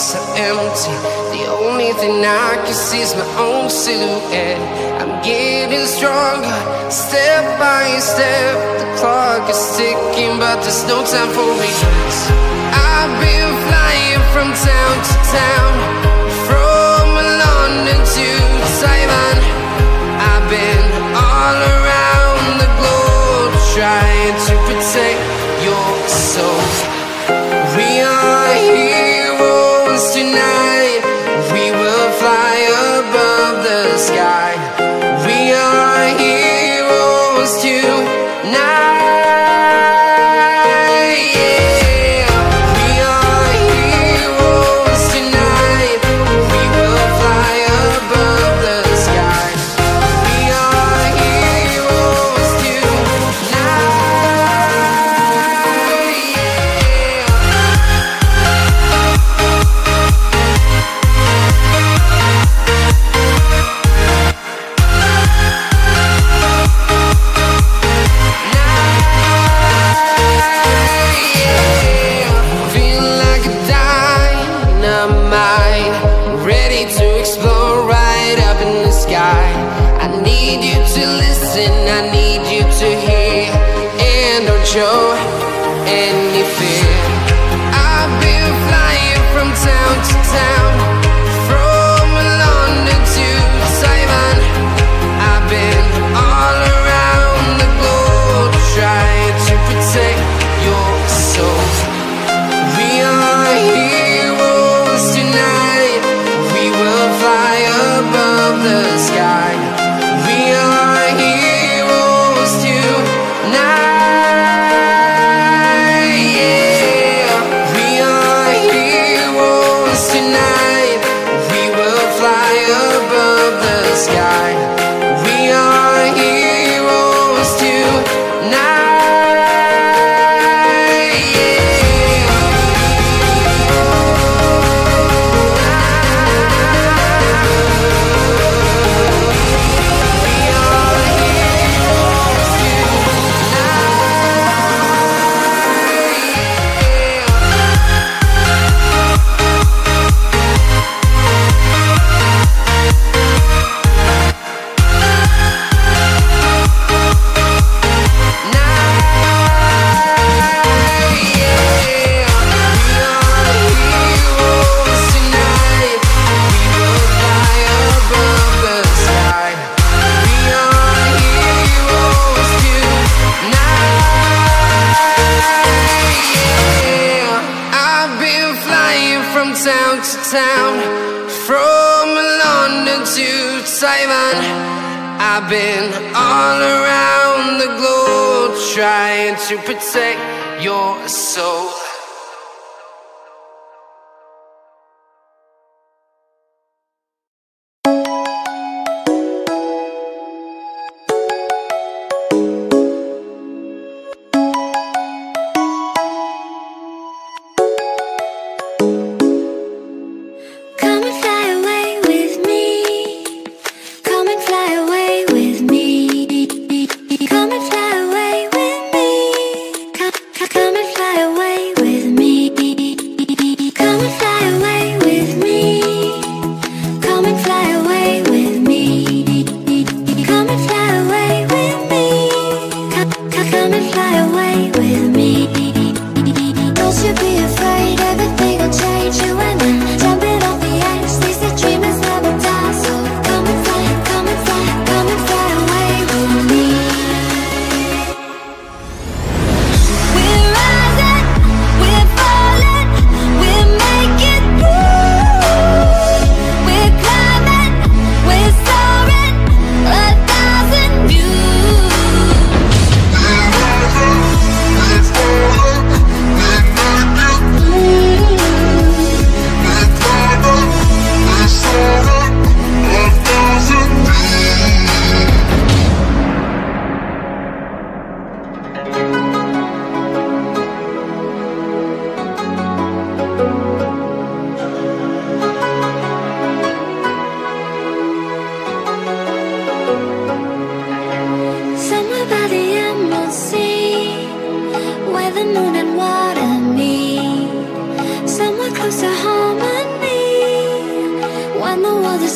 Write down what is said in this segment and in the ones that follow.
so empty. The only thing I can see is my own silhouette. I'm getting stronger, step by step. The clock is ticking, but there's no time for regrets. I've been flying from town to town, from London to Taiwan. I've been all around the globe, trying to protect your soul. We are heroes tonight. We will fly above the sky. We are heroes tonight. Show any fear. I've been flying from town to town, from London to Taiwan. I've been all around the globe, trying to protect your soul. We are heroes tonight. We will fly above the sky. We are heroes tonight. Town to town, from London to Taiwan. I've been all around the globe, trying to protect your soul. the moon and water meet, somewhere close to harmony.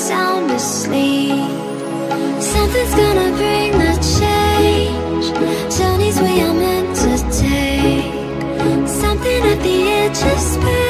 sound asleep. Something's gonna bring the change. Journeys we are meant to take. Something at the edge of space.